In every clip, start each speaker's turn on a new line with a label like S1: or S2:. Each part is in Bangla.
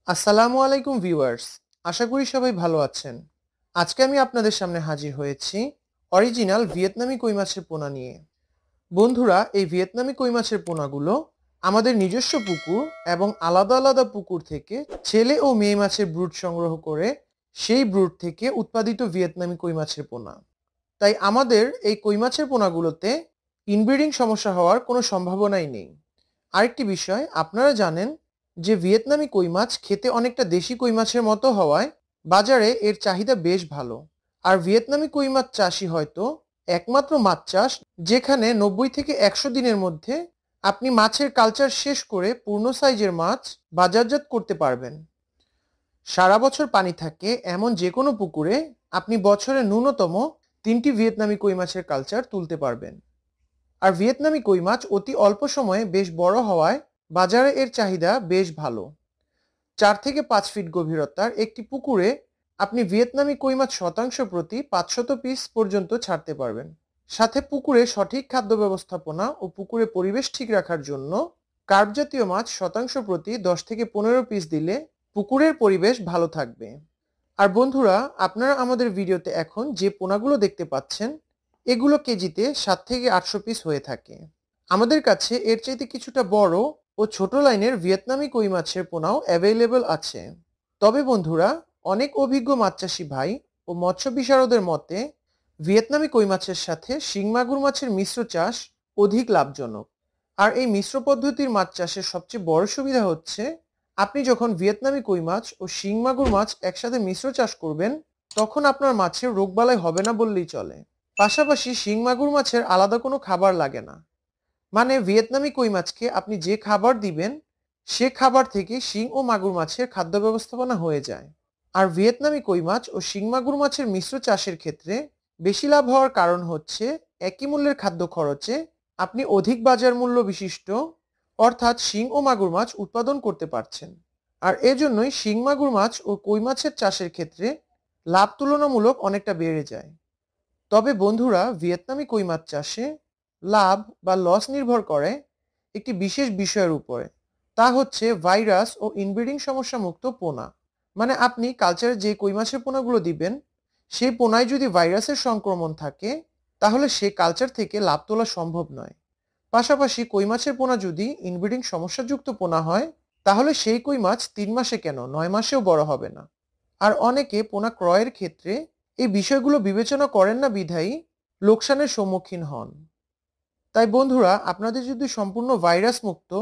S1: আসসালামু আলাইকুম ভিউয়ার্স, আশা করি সবাই ভালো আছেন। আজকে আমি আপনাদের সামনে হাজির হয়েছি অরিজিনাল ভিয়েতনামি কই মাছের পোনা নিয়ে। বন্ধুরা, এই ভিয়েতনামি কই মাছের পোনাগুলো আমাদের নিজস্ব পুকুর এবং আলাদা আলাদা পুকুর থেকে ছেলে ও মেয়ে মাছের ব্রুড সংগ্রহ করে সেই ব্রুড থেকে উৎপাদিত ভিয়েতনামি কই মাছের পোনা। তাই আমাদের এই কই মাছের পোনাগুলোতে ইনব্রিডিং সমস্যা হওয়ার কোনো সম্ভাবনাই নেই। আরেকটি বিষয়, আপনারা জানেন যে ভিয়েতনামি কই মাছ খেতে অনেকটা দেশি কই মাছের মতো হওয়ায় বাজারে এর চাহিদা বেশ ভালো। আর ভিয়েতনামি কই মাছ চাষই হয়তো একমাত্র মাছ চাষ যেখানে 90 থেকে 100 দিনের মধ্যে আপনি মাছের কালচার শেষ করে পূর্ণ সাইজের মাছ বাজারজাত করতে পারবেন। সারা বছর পানি থাকে এমন যে কোনো পুকুরে আপনি বছরে ন্যূনতম 3টি ভিয়েতনামি কই মাছের কালচার তুলতে পারবেন। আর ভিয়েতনামি কই মাছ অতি অল্প সময়ে বেশ বড় হওয়ায় বাজারে এর চাহিদা বেশ ভালো। 4 থেকে 5 ফিট গভীরতার একটি পুকুরে আপনি ভিয়েতনামি কই মাছ শতাংশ প্রতি 500 পিস পর্যন্ত ছাড়তে পারবেন। সাথে পুকুরে সঠিক খাদ্য ব্যবস্থাপনা ও পুকুরে পরিবেশ ঠিক রাখার জন্য কার্প জাতীয় মাছ শতাংশ প্রতি 10 থেকে 15 পিস দিলে পুকুরের পরিবেশ ভালো থাকবে। আর বন্ধুরা, আপনারা আমাদের ভিডিওতে এখন যে পোনাগুলো দেখতে পাচ্ছেন এগুলো কেজিতে 7 থেকে 800 পিস হয়ে থাকে। আমাদের কাছে এর চাইতে কিছুটা বড় ও ছোট লাইনের ভিয়েতনামি কই মাছের পোনাও অ্যাভেলেবল আছে। তবে বন্ধুরা, অনেক অভিজ্ঞ মাছ চাষি ভাই ও মৎস্য বিশারদের মতে ভিয়েতনামি কই মাছের সাথে শিং মাগুর মাছের মিশ্র চাষ অধিক লাভজনক। আর এই মিশ্র পদ্ধতির মাছ চাষের সবচেয়ে বড় সুবিধা হচ্ছে আপনি যখন ভিয়েতনামি কই মাছ ও শিং মাগুর মাছ একসাথে মিশ্র চাষ করবেন তখন আপনার মাছের রোগবালাই হবে না বললেই চলে। পাশাপাশি শিং মাগুর মাছের আলাদা কোনো খাবার লাগে না, মানে ভিয়েতনামি কই মাছকে আপনি যে খাবার দিবেন সে খাবার থেকে শিং ও মাগুর মাছের খাদ্য ব্যবস্থাপনা হয়ে যায়। আর ভিয়েতনামি কই মাছ ও শিং মাগুর মাছের মিশ্র চাষের ক্ষেত্রে বেশি লাভ হওয়ার কারণ হচ্ছে একই মূল্যের খাদ্য খরচে আপনি অধিক বাজার মূল্য বিশিষ্ট অর্থাৎ শিং ও মাগুর মাছ উৎপাদন করতে পারছেন। আর এজন্যই শিং মাগুর মাছ ও কই মাছের চাষের ক্ষেত্রে লাভ তুলনামূলক অনেকটা বেড়ে যায়। তবে বন্ধুরা, ভিয়েতনামি কই মাছ চাষে লাভ বা লস নির্ভর করে একটি বিশেষ বিষয়ের উপরে, তা হচ্ছে ভাইরাস ও ইনব্রিডিং সমস্যা মুক্ত পোনা। মানে আপনি কালচারে যে কই মাছের পোনাগুলো দিবেন সেই পোনায় যদি ভাইরাসের সংক্রমণ থাকে তাহলে সে কালচার থেকে লাভ তোলা সম্ভব নয়। পাশাপাশি কই মাছের পোনা যদি ইনব্রিডিং সমস্যাযুক্ত পোনা হয় তাহলে সেই কই মাছ 3 মাসে কেন 9 মাসেও বড় হবে না। আর অনেকে পোনা ক্রয়ের ক্ষেত্রে এই বিষয়গুলো বিবেচনা করেন না বিধায়ী লোকসানের সম্মুখীন হন। তাই বন্ধুরা, আপনাদের যদি সম্পূর্ণ ভাইরাস মুক্ত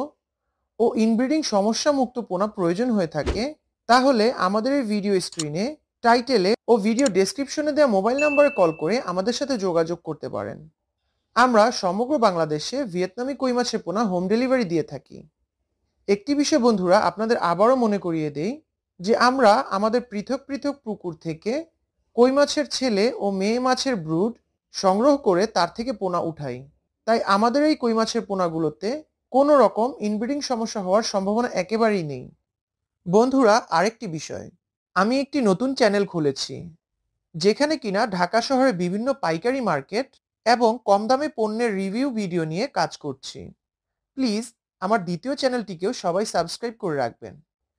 S1: ও ইনব্রিডিং সমস্যা মুক্ত পোনা প্রয়োজন হয়ে থাকে তাহলে আমাদের এই ভিডিও স্ক্রিনে, টাইটেলে ও ভিডিও ডেসক্রিপশনে দেওয়া মোবাইল নম্বরে কল করে আমাদের সাথে যোগাযোগ করতে পারেন। আমরা সমগ্র বাংলাদেশে ভিয়েতনামি কই মাছের পোনা হোম ডেলিভারি দিয়ে থাকি। একটি বিষয় বন্ধুরা আপনাদের আবারও মনে করিয়ে দেই যে আমরা আমাদের পৃথক পৃথক পুকুর থেকে কই মাছের ছেলে ও মেয়ে মাছের ব্রুড সংগ্রহ করে তার থেকে পোনা উঠাই। তাই আমাদের এই কই মাছের পোনাগুলোতে কোনো রকম ইনব্রিডিং সমস্যা হওয়ার সম্ভাবনা একেবারেই নেই। বন্ধুরা, আরেকটি বিষয়, আমি একটি নতুন চ্যানেল খুলেছি যেখানে কিনা ঢাকা শহরে বিভিন্ন পাইকারি মার্কেট এবং কম দামে পণ্যের রিভিউ ভিডিও নিয়ে কাজ করছি। প্লিজ আমার দ্বিতীয় চ্যানেলটিকেও সবাই সাবস্ক্রাইব করে রাখবেন।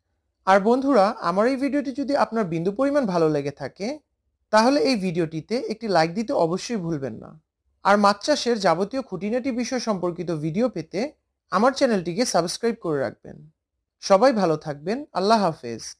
S1: আর বন্ধুরা, আমার এই ভিডিওটি যদি আপনার বিন্দু পরিমাণ ভালো লেগে থাকে তাহলে এই ভিডিওটিতে একটি লাইক দিতে অবশ্যই ভুলবেন না। আর মাছ চাষের যাবতীয় খুঁটিনাটি বিষয় সম্পর্কিত ভিডিও পেতে আমার চ্যানেলটিকে সাবস্ক্রাইব করে রাখবেন। সবাই ভালো থাকবেন। আল্লাহ হাফেজ।